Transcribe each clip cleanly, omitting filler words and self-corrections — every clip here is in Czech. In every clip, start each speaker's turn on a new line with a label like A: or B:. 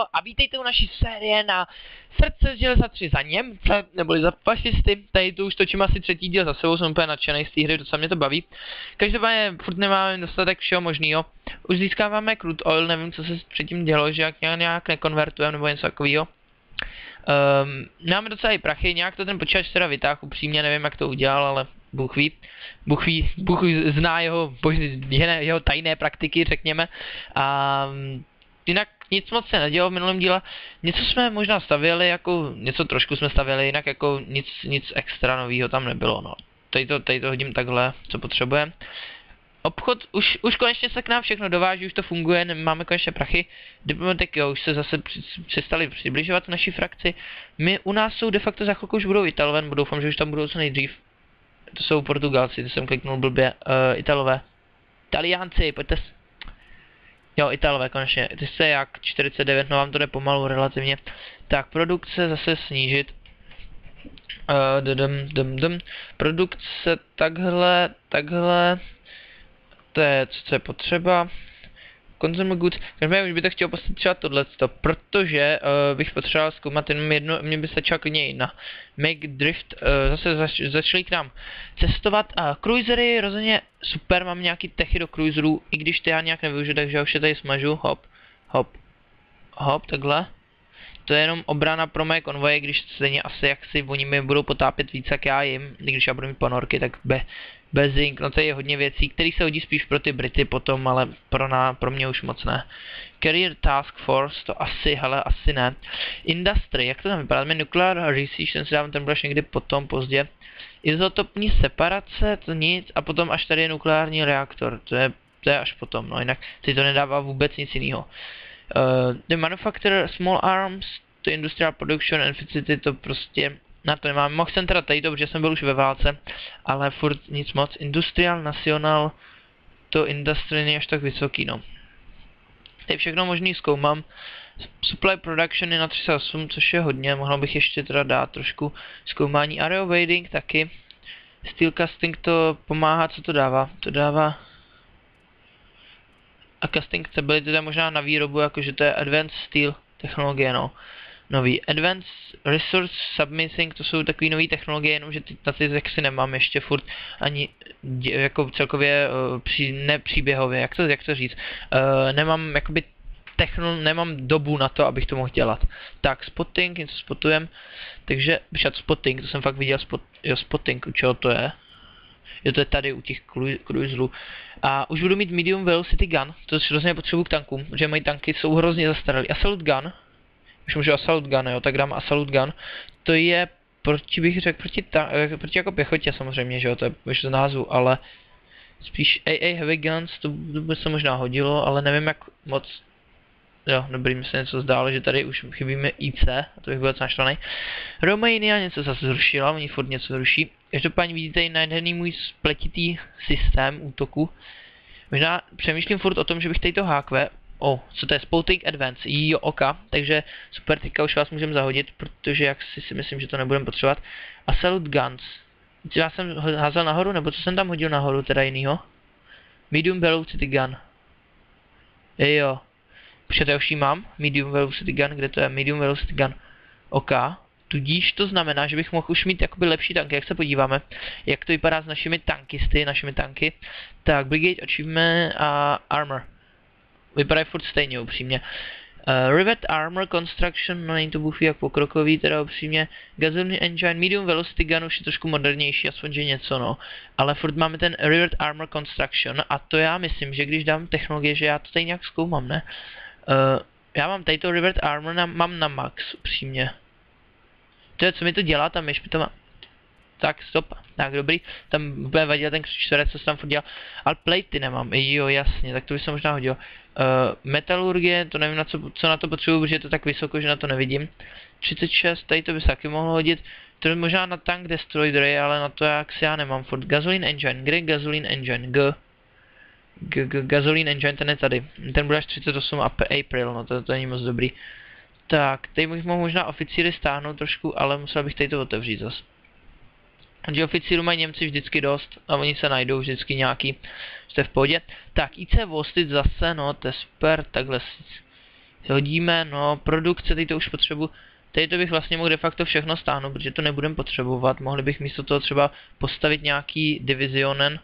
A: a vítejte u naší série na Srdce železa 3 za Němce, neboli za fašisty. Tady tu už točím asi třetí díl za sebou, jsem úplně nadšený z té hry, docela mě to baví. Každopádně furt nemáme dostatek všeho možného. Už získáváme crude oil, nevím, co se předtím dělo, že nějak nekonvertujeme nebo něco takového. Máme docela i prachy, nějak to ten počítač teda vytáhl, upřímně nevím, jak to udělal, ale Bůh ví. Bůh zná jeho tajné praktiky, řekněme. A jinak nic moc se nedělo v minulém díle. Něco jsme možná stavěli, jako něco trošku jsme stavěli, jinak jako nic extra nového tam nebylo, no. Tady to hodím takhle, co potřebujeme. Obchod, už konečně se k nám všechno dováží, už to funguje, máme konečně prachy. Diplomatik, jo, už se zase přestali přibližovat naší frakci. U nás jsou de facto za chvilku už budou Italové, doufám, že už tam budou co nejdřív. To jsou Portugalci, to jsem kliknul blbě, Italové. Taliánci, pojďte Jo, Italové konečně, ty jste jak 49, no vám to jde pomalu relativně. Tak, produkce zase snížit. Produkce takhle. To je, co je potřeba. Consumer goods. Každopádně už bych to chtěl postavit třeba tohleto, protože bych potřeboval zkoumat jenom jedno, mě by stačila klidně jedna. Make drift, zase začali k nám cestovat a cruisery, rozhodně super, mám nějaký techy do cruiserů, i když to já nějak nevyužiju, takže už je tady smažu, hop, takhle. To je jenom obrana pro mé konvoje, když stejně asi jak si oni mi budou potápět víc, jak já jim, když já budu mít ponorky, tak bez ink, no to je hodně věcí, které se hodí spíš pro ty Brity potom, ale pro mě už moc ne. Career Task Force, to asi, hele, asi ne. Industry, jak to tam vypadá? Nuclear Research, ten si dávám, ten budeš někdy potom, pozdě. Izotopní separace, to nic, a potom až tady je nukleární reaktor, to je až potom, no jinak si to nedává vůbec nic jiného. The manufacturer small arms, to industrial production and facility, to prostě na to nemám. Mohl jsem teda tady to, protože jsem byl už ve válce, ale furt nic moc. Industrial, national, to industry není až tak vysoký, no. Tady všechno možný zkoumám. Supply production je na 38, což je hodně, mohl bych ještě teda dát trošku zkoumání. Aero wading taky. Steel casting to pomáhá, co to dává? To dává a casting stability, to je možná na výrobu, jakože to je advanced steel technologie, no. Nový advanced resource submissing, to jsou takový nový technologie, jenomže na ty jaksi nemám ještě furt ani jako celkově nepříběhově, jak to říct. Nemám jakoby nemám dobu na to, abych to mohl dělat. Tak, spotting, něco spotujem, takže spotting, to jsem fakt viděl, spotting, u čeho to je? Jo, to je tady u těch cruiserů. A už budu mít medium velocity gun, to hrozně potřebuji k tankům, protože moje tanky jsou hrozně zastaralý. Assault gun, už můžu assault gun, jo, tak dám assault gun. To je proti, bych řekl, proti jako pěchotě samozřejmě, že jo, to je už z názvu, ale spíš AA heavy guns, to by se možná hodilo, ale nevím jak moc. Jo, dobrý, mi se něco zdálo, že tady už chybíme IC, a to bych byl docela naštvaný. Romania něco zase zrušila, oni furt něco zruší. Každopádně vidíte i nádherný můj spletitý systém útoku. Možná přemýšlím furt o tom, že bych tady to hákve. Co to je? Spouting Advance, jo, oka, takže super, teďka už vás můžeme zahodit, protože jak si myslím, že to nebudeme potřebovat. A Salute Guns. Já jsem házel nahoru, nebo co jsem tam hodil nahoru, teda jinýho? Medium Velocity Gun. Jo. Počkejte, já už ji mám, Medium Velocity Gun, kde to je? Medium Velocity Gun. OK. Tudíž to znamená, že bych mohl už mít jakoby lepší tanky, jak se podíváme, jak to vypadá s našimi tanky. Tak, Brigade Achievement a Armor. Vypadají furt stejně, upřímně. Rivet Armor Construction, no není to bůh jak pokrokový, teda upřímně. Gasoline Engine, Medium Velocity Gun už je trošku modernější, aspoň že něco, no. Ale furt máme ten Rivet Armor Construction a to já myslím, že když dám technologie, že já to tady nějak zkoumám, ne? Já mám tady to Rivet Armor, mám na max, upřímně. To je, co mi to dělá, tam je špitama. Tak, stop. Tak, dobrý. Tam bude vadil ten čtverec, co jsem tam furt dělal. Ale platey nemám. Jo, jasně, tak to by se možná hodilo. Metalurgie, to nevím, co na to potřebuji, protože je to tak vysoko, že na to nevidím. 36, tady to by se taky mohlo hodit. To je možná na tank destroyery, ale na to jak si já nemám furt. Gasoline engine, kde je gasoline engine? Gasoline engine, ten je tady. Ten bude až 38 April, no to není moc dobrý. Tak, tady bych mohl možná oficíry stáhnout trošku, ale musel bych tady to otevřít zase. Takže oficíru mají Němci vždycky dost a oni se najdou vždycky nějaký, že to je v pohodě. Tak, IC Vostit zase, no to je super, takhle hodíme, no, produkce, teď to už potřebuji. Tady to bych vlastně mohl de facto všechno stáhnout, protože to nebudem potřebovat. Mohli bych místo toho třeba postavit nějaký divizionen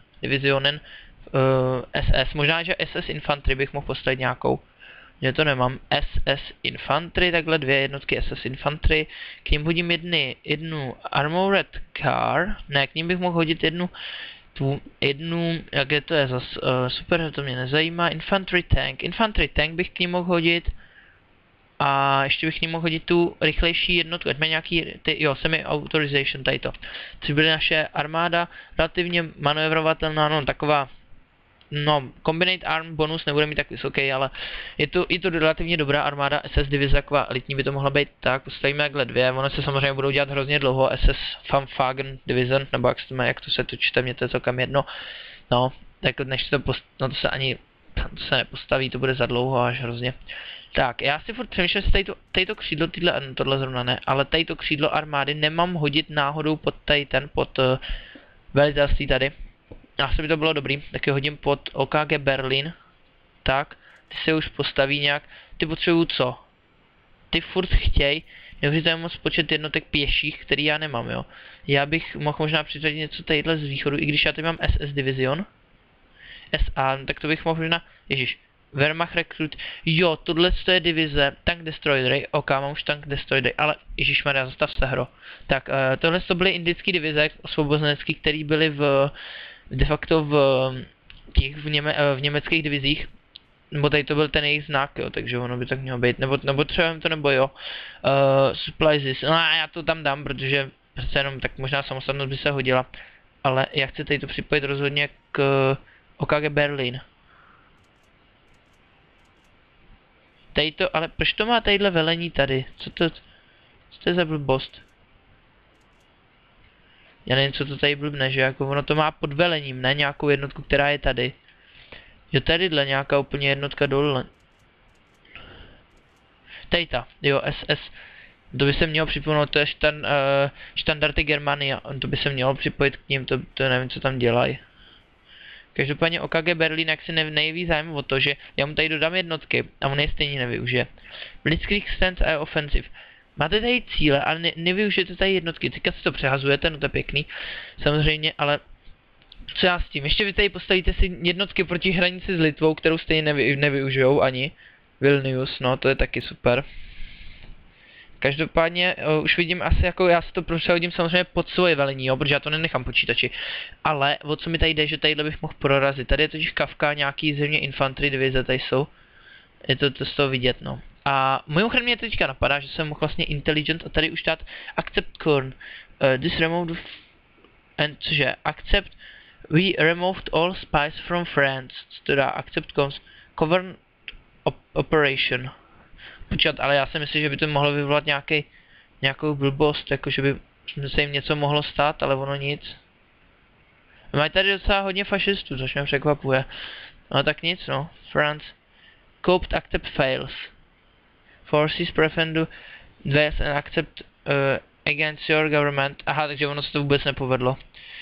A: SS. Možná, že SS Infantry bych mohl postavit nějakou. Já to nemám. SS Infantry, takhle 2 jednotky SS Infantry. K ním hodím jednu Armored Car. Ne, k ním bych mohl hodit jednu, jak je to zas, super, to mě nezajímá. Infantry Tank bych k ním mohl hodit. A ještě bych k ním mohl hodit tu rychlejší jednotku, ať má nějaký, semi-authorization, tady to. Což bude naše armáda, relativně manévrovatelná, no taková, no, Combinate Arm bonus nebude mít tak vysoký, ale je to relativně dobrá armáda, SS divize, taková elitní by to mohla být, tak postavíme takhle 2, ono se samozřejmě budou dělat hrozně dlouho, SS Fanfagen Division, nebo jak to se to čte, mě to je celkem jedno, no, tak než to to se nepostaví, to bude za dlouho až hrozně. Tak, já si furt přemýšlím, že tadyto křídlo, tohle zrovna ne, ale tadyto křídlo armády nemám hodit náhodou pod pod velitelství tady. Asi by to bylo dobrý, tak je hodím pod OKG Berlin. Tak, ty se už postaví nějak, ty potřebuju co? Ty furt chtěj, neuvěřitelně moc počet jednotek pěších, který já nemám, jo. Já bych mohl možná přiřadit něco tadyhle z východu, i když já tady mám SS Division. SA, no tak to bych mohl možná, ježiš. Wehrmacht Recruit, jo, tohle je divize, Tank Destroyery, ok, mám už Tank Destroyery, ale ježišmarja, zastav se hro. Tak, tohle to byly indické divize, osvobozenecké, které byly de facto v německých divizích, nebo tady to byl ten jejich znak, jo, takže ono by tak mělo být, nebo třeba to nebo jo. Supplies, no já to tam dám, protože přece jenom tak možná samostatnost by se hodila, ale já chci tady to připojit rozhodně k OKG Berlin. Tady to, ale proč to má tadyhle velení tady? Co to je za blbost? Já nevím, co to tady blbne, že jako ono to má pod velením, ne nějakou jednotku, která je tady. Jo, tadyhle nějaká úplně jednotka dole. Tady ta, jo, SS. To by se mělo připomenout, to je Standardy Germania, to by se mělo připojit k ním, to nevím, co tam dělají. Každopádně OKG Berlin, jak si nejeví zájem o to, že já mu tady dodám jednotky a on je stejně nevyužije. Blitzkrieg Stance a Offensive. Máte tady cíle, ale nevyužijete tady jednotky, teďka si to přehazujete, no to je pěkný, samozřejmě, ale co já s tím? Ještě vy tady postavíte si jednotky proti hranici s Litvou, kterou stejně nevyužijou ani. Vilnius, no to je taky super. Každopádně už vidím asi jako já si to přehodím samozřejmě pod svoje velení, jo, protože já to nenechám počítači. Ale o co mi tady jde, že tadyhle bych mohl prorazit. Tady je totiž Kavka, nějaký zřejmě infantry divize tady jsou. Je to z toho vidět, no. A mimochodem mě teďka napadá, že jsem mohl vlastně intelligent a tady už dát accept corn. This removed and cože, accept we removed all spies from France. Co to dá, accept covert operation. Počkat, ale já si myslím, že by to mohlo vyvolat nějakou blbost, jako že by se jim něco mohlo stát, ale ono nic. Mají tady docela hodně fašistů, což mě překvapuje. No tak nic, no. France. Coped accept fails. Forces prefendu dves and accept against your government. Aha, takže ono se to vůbec nepovedlo.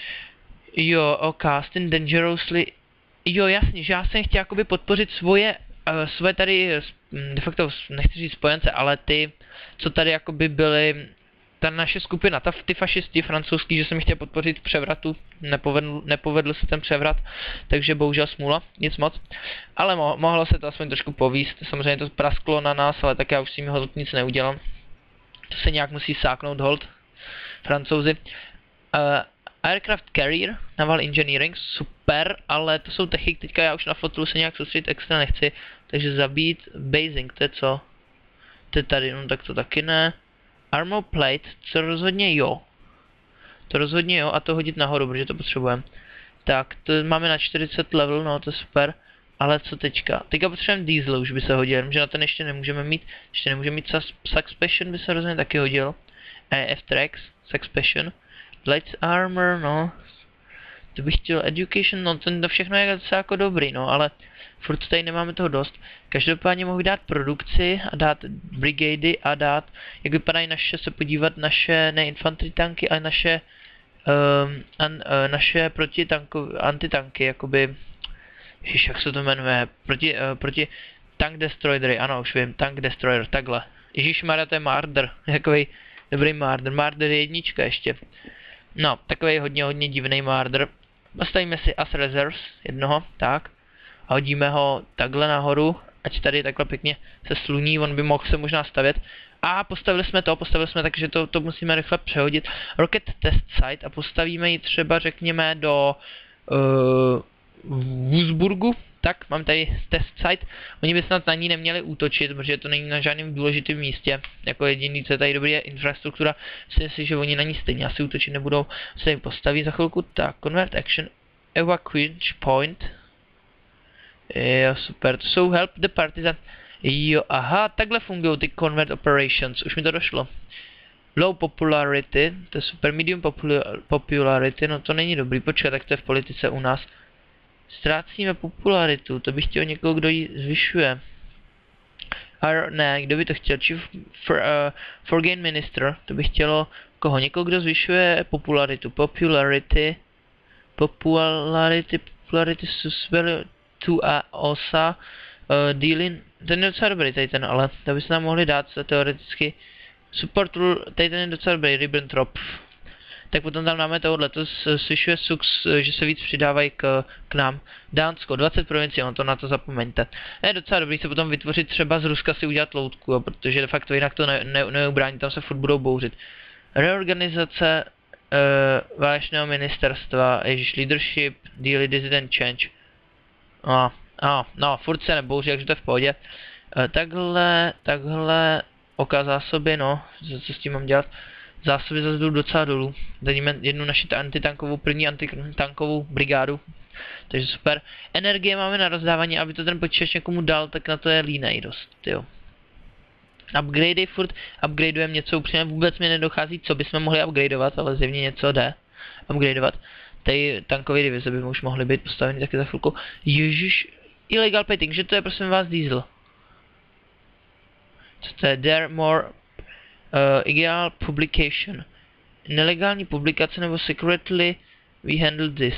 A: Jo, ok, Stin dangerously. Jo, jasně, že já jsem chtěl jakoby podpořit svoje tady, de facto, nechci říct spojence, ale ty, co tady jakoby byly, ta naše skupina, ty fašisti francouzský, že jsem chtěl podpořit převratu, nepovedl se ten převrat, takže bohužel smůla, nic moc. Ale mohlo se to aspoň trošku povíst, samozřejmě to prasklo na nás, ale tak já už s tím hold nic neudělám. To se nějak musí sáknout hold, Francouzi. Aircraft Carrier, Naval Engineering, super, ale to jsou techy, teďka já už na fotelu se nějak soustředit extra nechci, takže zabít basing, to je co? To je tady, no tak to taky ne. Armor Plate, co rozhodně jo. To rozhodně jo a to hodit nahoru, protože to potřebujeme. Tak, to máme na 40 level, no to je super, ale co teďka? Teďka potřebujeme diesel, už by se hodil, že na ten ještě nemůžeme mít, Succession by se rozhodně taky hodil. F-Tracks, Succession. Light armor, no. To bych chtěl education, no to všechno je docela jako dobrý, no, ale furt tady nemáme toho dost. Každopádně mohu dát produkci a dát brigady a dát, jak vypadají se podívat naše, ne infantry tanky, ale naše antitanky, jakoby, ježiš, jak se to jmenuje, Tank Destroyer, ano, už vím, Tank Destroyer, takhle. Ježišmarja, to je Marder, takový dobrý Marder. Marder je jednička ještě. No, takový hodně divný Marder. Postavíme si As Reserves, jednoho, tak. A hodíme ho takhle nahoru, ať tady takhle pěkně se sluní, on by mohl se možná stavět. A postavili jsme takže to musíme rychle přehodit. Rocket Test Site a postavíme ji třeba, řekněme, do Wurzburgu. Tak, mám tady test site. Oni by snad na ní neměli útočit, protože to není na žádném důležitém místě. Jako jediný, co je tady dobrý, je infrastruktura. Myslím si, že oni na ní stejně asi útočit nebudou. Se jim postaví za chvilku. Tak, Convert Action, Evacuation Point. Jo, super, to jsou Help the Partisan. Jo, aha, takhle fungují ty Convert Operations, už mi to došlo. Low Popularity, to je super, Medium Popularity, no to není dobrý, počkat, tak to je v politice u nás. Ztrácíme popularitu, to bych chtěl někoho, kdo ji zvyšuje. Ne, kdo by to chtěl? Chief Foreign Minister, to by chtělo koho? Někoho, kdo zvyšuje popularitu. Popularity susvel tu a osa dealing. Ten je docela dobrý tady ten, ale to by se nám mohli dát teoreticky. Support rule, tady ten je docela dobrý, Ribbentrop. Tak potom tam máme tohle, to zvyšuje sux, že se víc přidávají k nám. Dánsko, 20 provincií, no to na to zapomeňte. Je docela dobrý se potom vytvořit třeba z Ruska si udělat loutku, jo, protože de facto jinak to neubrání, tam se furt budou bouřit. Reorganizace válečného ministerstva, ježiš, leadership, daily dissident change. No, furt se nebouří, takže to je v pohodě. Takhle, oka zásoby, no, co s tím mám dělat? Zásoby zase jdou docela dolů. Dajíme jednu naši první antitankovou brigádu. Takže super. Energie máme na rozdávání, aby to ten počítač někomu dal, tak na to je línej dost, jo. Upgradey furt upgradeujeme něco, upřímně vůbec mi nedochází, co bychom mohli upgradeovat, ale zjevně něco jde upgradeovat. Tady tankové divize by už mohly být postaveny taky za chvilku. Ježiš, illegal plating, že to je prosím vás diesel. Co to je? There more illegal publication. Nelegální publikace nebo secretly we handle this.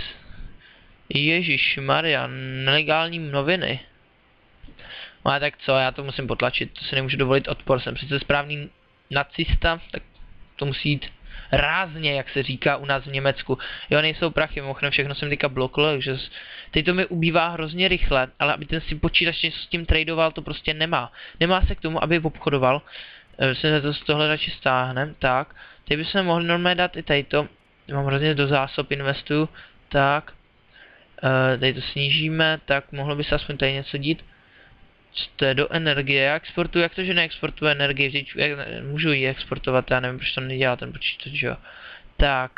A: Ježíš Maria, nelegální noviny. No a tak co, já to musím potlačit, to si nemůžu dovolit odpor, jsem přece správný nacista, tak to musí jít rázně, jak se říká u nás v Německu. Jo, nejsou prachy, mimochodem všechno jsem teďka blokl, takže teď to mi ubývá hrozně rychle, ale aby ten si počítač něco s tím tradoval, to prostě nemá. Nemá se k tomu, aby obchodoval. Se to z tohle radši stáhnem, tak. Teď bychom mohli normálně dát i tadyto. Mám hrozně do zásob investuju, tak. Tady to snížíme, tak mohlo by se aspoň tady něco dít. To je do energie, já exportuju, jak to, že neexportuje energii, vždyť můžu ji exportovat, já nevím, proč to nedělá ten počítač, jo. Tak,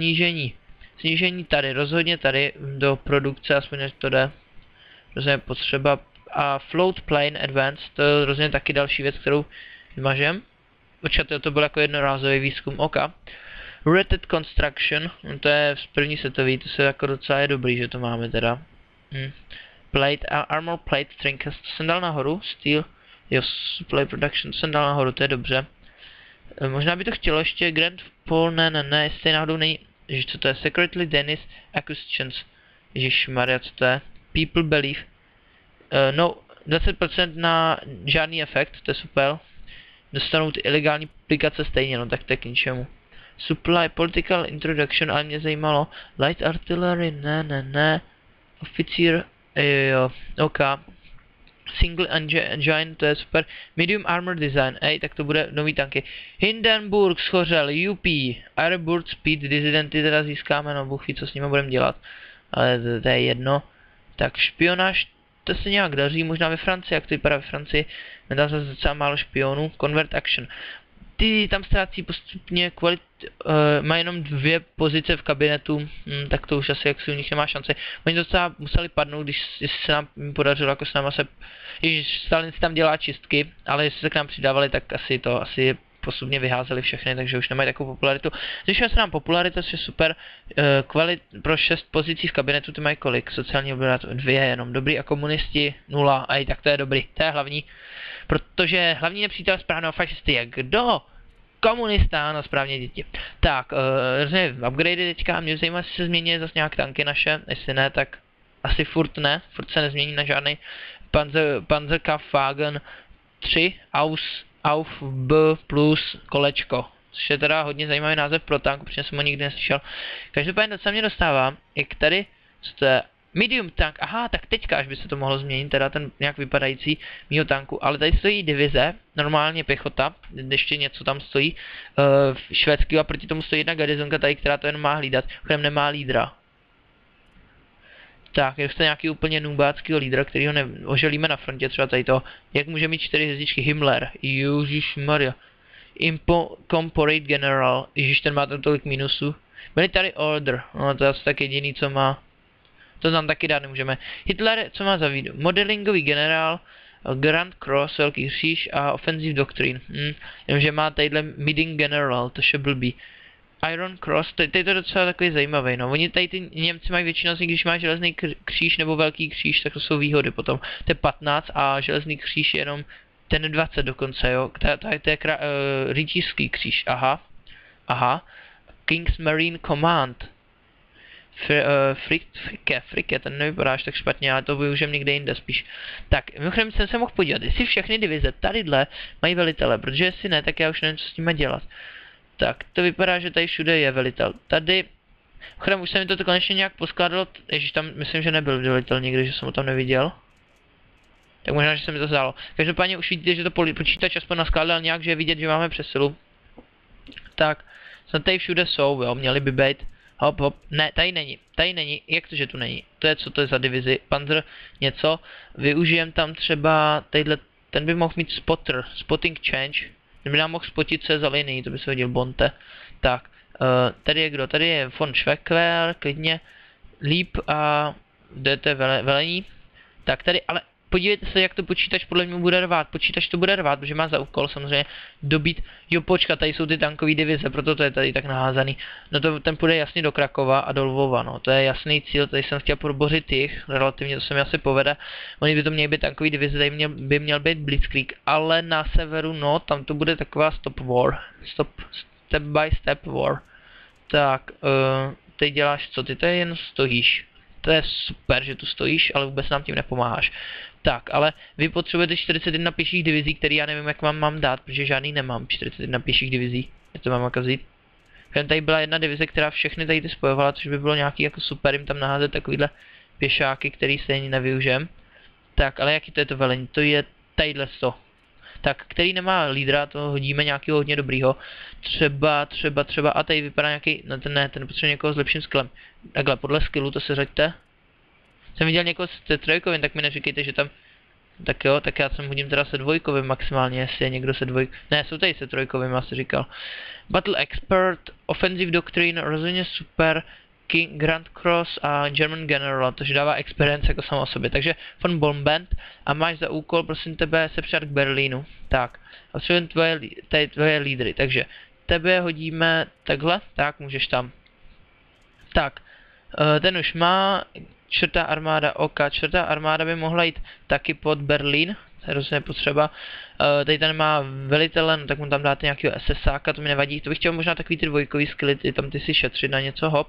A: snížení tady, rozhodně tady do produkce, aspoň než to jde, rozhodně potřeba. A float plane advanced, to je rozhodně taky další věc, kterou vymažem. Počkejte, to byl jako jednorázový výzkum oka. Rated construction, to je z první světový, to se jako docela je dobrý, že to máme teda. Plate, armor plate, trinkets, to jsem dal nahoru, steel, jo, supply production, to jsem dal nahoru, to je dobře. Možná by to chtělo ještě Grand Pole, ne, jestli náhodou není, ježiš, co to je, Secretly Dennis Acquisitions, ježišmarja, co to je, People Believe, no, 20% na žádný efekt, to je super, dostanou ty ilegální publikace stejně, no tak to je k ničemu. Supply, political introduction, ale mě zajímalo, light artillery, ne, officer, jo, OK. Single engine, to je super. Medium armor design, tak to bude nový tanky. Hindenburg schořel, UP. Airburg speed, disidenty teda získáme, no bůh ví, co s nimi budeme dělat. Ale to je jedno. Tak špionáž, to se nějak daří, možná ve Francii, jak to vypadá ve Francii. Tam se docela málo špionů. Convert action. Ty tam ztrácí postupně má jenom 2 pozice v kabinetu, tak to už asi jaksi u nich nemá šanci. Oni docela museli padnout, když se nám podařilo, jako s náma se, když Stalin si tam dělá čistky, ale jestli se k nám přidávali, tak asi postupně vyházeli všechny, takže už nemají takovou popularitu. Zvyšuje se nám popularita, což je super, pro 6 pozicí v kabinetu ty mají kolik? Sociální obyvatel 2 jenom, dobrý, a komunisti 0, tak to je dobrý, to je hlavní. Protože hlavní nepřítel správného fašisty je kdo? Komunista, no správně děti. Tak, upgradey teďka, mě zajímá, jestli se změní zase nějak tanky naše, jestli ne, tak asi furt ne, furt se nezmění na žádný. Panzerkampfwagen 3 Auf B plus kolečko. Což je teda hodně zajímavý název pro tank, protože jsem ho nikdy neslyšel. Každopádně docela mě dostává, jak tady, co to je, medium tank, aha, tak teďka až by se to mohlo změnit, teda ten nějak vypadající mýho tanku, ale tady stojí divize, normálně pěchota, ještě něco tam stojí, švédský a proti tomu stojí jedna garizonka tady, která to jen má hlídat, kterém nemá lídra. Tak, je to nějaký úplně noobáckýho lídra, kterýho oželíme na frontě, třeba tady to, jak může mít 4 hvězdičky, Himmler, Ježišmarja. Corporate General, ježiš, ten má tam tolik minusů. Military Order, no to je asi tak jediný, co má. To tam taky dát nemůžeme. Hitler, co má za výdu? Modelingový generál, Grand Cross, velký kříž a Offensive Doctrine. Jenomže má tadyhle Meeting General, to je blbý. Iron Cross, to je to docela takový zajímavý, no. Oni tady ty Němci mají většinou, když má železný kříž nebo velký kříž, tak to jsou výhody potom. To je 15 a železný kříž je jenom ten 20 dokonce, jo. To je rytířský kříž, aha. King's Marine Command. Frike, ten nevypadá až tak špatně, ale to využijem někde jinde spíš. Tak, mimochodem jsem se mohl podívat, jestli všechny divize tadyhle mají velitele, protože jestli ne, tak já už nevím, co s nimi dělat. Tak, to vypadá, že tady všude je velitel. Tady, mimochodem už se mi to konečně nějak poskládalo, ježiš, tam myslím, že nebyl velitel někdy, že jsem ho tam neviděl. Tak možná, že se mi to zdálo. Každopádně už vidíte, že to počítač aspoň naskládal nějak, že je vidět, že máme přesilu. Tak, snad tady všude jsou, jo, měli by být. Hop, ne, tady není, jak to, že tu není? To je, co to je za divizi, Panzer, něco. Využijem tam třeba, tadyhle, ten by mohl mít spotter, spotting change. Ten by nám mohl spotit, co je za linii, to by se hodil Bonte. Tak, tady je kdo? Tady je von Schwecker, klidně, líp a DT velení. Tak tady, ale podívejte se, jak to počítač podle mě bude rvát. Počítač to bude rvát, protože má za úkol samozřejmě dobít. Jo, počkat, tady jsou ty tankové divize, proto to je tady tak naházaný. No to ten půjde jasně do Krakova a do Lvova, no. To je jasný cíl, tady jsem chtěl probořit jich, relativně to se mi asi povede. Oni by to měly být tankové divize, tady by měl být Blitzkrieg, ale na severu, no, tam to bude taková step by step war. Tak, teď děláš co, ty tady jen stojíš. To je super, že tu stojíš, ale vůbec nám tím nepomáháš. Tak, ale vy potřebujete 41 pěších divizí, který já nevím, jak vám mám dát, protože žádný nemám 41 pěších divizí. Já to mám jako vzít. Tady byla jedna divize, která všechny tady ty spojovala, což by bylo nějaký jako super jim tam naházet takovýhle pěšáky, který stejně nevyužijem. Tak, ale jaký to je to velení? To je tadyhle 100. Tak, který nemá lídra, to hodíme nějakého hodně dobrýho. Třeba, a tady vypadá nějaký, no ten ne, ten potřebuje někoho s lepším skillem. Takhle, podle skillu to se řaďte. Jsem viděl někoho se trojkovým, tak mi neříkejte, že tam... Tak jo, tak já jsem hodím teda se dvojkovým maximálně, jestli je někdo se dvojkovým. Ne, jsou tady se trojkovým, já si říkal. Battle Expert, Offensive Doctrine, rozhodně super, King, Grand Cross a German General, takže dává experience jako samo o sobě. Takže von Bomband a máš za úkol, prosím tebe, se přijat k Berlínu. Tak, a potřebujeme tvoje lídry, takže tebe hodíme takhle, tak můžeš tam. Tak, ten už má, čtvrtá armáda oka, čtvrtá armáda by mohla jít taky pod Berlín, to je rozhodně potřeba. Tady ten má velitele, no tak mu tam dáte nějakého SSáka, to mi nevadí, to bych chtěl možná takový ty dvojkový skilly, tam ty si šetřit na něco, hop.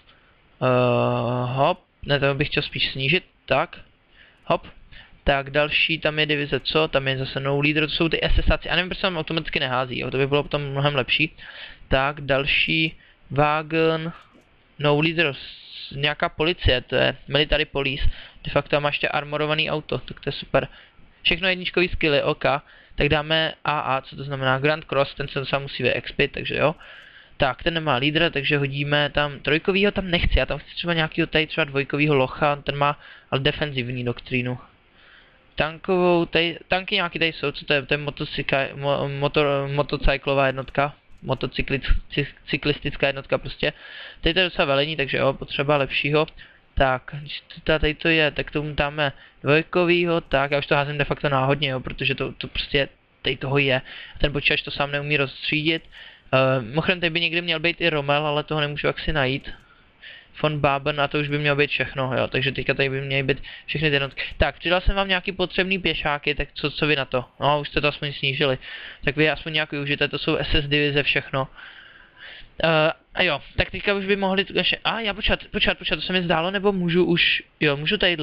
A: Hop, ne, to bych chtěl spíš snížit, tak, hop. Tak další, tam je divize co, tam je zase no leader, to jsou ty SSáci, a nevím, proč se tam automaticky nehází, jo, to by bylo potom mnohem lepší. Tak, další, wagon, no leader, nějaká policie, to je military police, de facto máš ještě armorovaný auto, tak to je super. Všechno jedničkový skilly, OK, tak dáme AA, co to znamená, Grand Cross, ten se sám musí vyexpit, takže jo. Tak, ten nemá lídra, takže hodíme tam trojkovýho, tam nechci, já tam chci třeba nějakýho tady třeba dvojkovýho locha, ten má ale defenzivní doktrínu. Tankovou, tady, tanky nějaký tady jsou, co to je motocyklová jednotka, motocyklistická jednotka prostě. Tady to je docela velení, takže jo, potřeba lepšího. Tak, tady to je, tak tomu dáme dvojkovýho, tak, já už to házím de facto náhodně, jo, protože to prostě tady toho je. Ten počítač to sám neumí rozstřídit. Mimochodem tady by někdy měl být i Rommel, ale toho nemůžu jaksi najít. Von Baben a to už by mělo být všechno, jo, takže teďka tady by měly být všechny ty jednotky. Tak, přidal jsem vám nějaký potřebný pěšáky, tak co vy na to? No, už jste to aspoň snížili. Tak vy aspoň nějak využijete, to jsou SS divize, všechno. A jo, tak teďka už by mohli, já počkat, to se mi zdálo, nebo můžu už, jo, můžu tadyhle,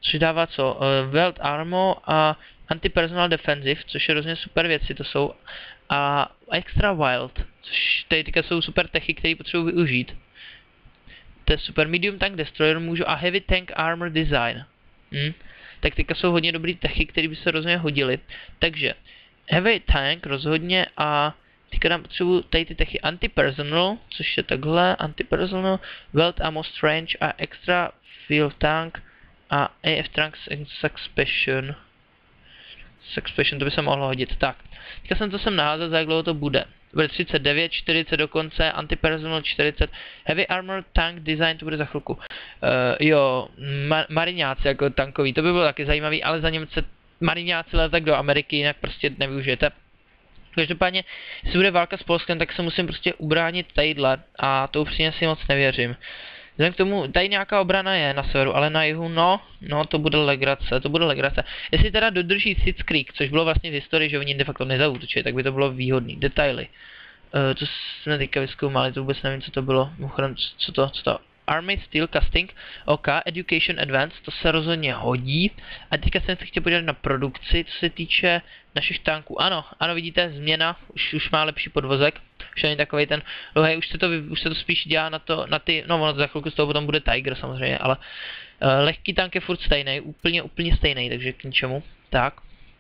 A: což dává co? Weld Armor a Anti-Personal Defensive, což je hrozně super věci to jsou. A Extra Wild, což tady teďka jsou super techy, které potřebuji využít. To je super. Medium Tank Destroyer můžu a Heavy Tank Armor Design. Tak teďka jsou hodně dobrý techy, které by se rozhodně hodily. Takže Heavy Tank rozhodně a teďka nám potřebuji tady ty techy Anti-Personal, což je takhle, Anti-Personal, Weld Ammo Strange a Extra Field Tank a AF Tank Succession. Succession, to by se mohlo hodit. Tak, teďka jsem to sem naházal, za jak dlouho to bude. Bude 39, 40 dokonce, Anti-Personal 40, Heavy Armor Tank Design, to bude za chvilku. Jo, mariňáci jako tankový, to by bylo taky zajímavý, ale za Němce mariňáci letak do Ameriky, jinak prostě nevyužijete. Každopádně, jestli bude válka s Polskem, tak se musím prostě ubránit tadyhle a to upřímně si moc nevěřím. Vzhledem k tomu, tady nějaká obrana je na severu, ale na jihu, no, to bude legrace. Jestli teda dodrží Sitz Creek, což bylo vlastně v historii, že oni de facto nezaútočili, tak by to bylo výhodný. Detaily. To jsme teďka vyzkoumali, to vůbec nevím, co to bylo. Mimochodem, co to? Army Steel Casting, OK, Education Advance, to se rozhodně hodí. A teďka jsem se chtěl podívat na produkci, co se týče našich tanků. Ano, vidíte, změna, už má lepší podvozek. Už není takovej ten, hej, už se to spíš dělá na ty, no ono za chvilku z toho potom bude Tiger samozřejmě, ale lehký tank je furt stejný, úplně stejný, takže k ničemu. Tak.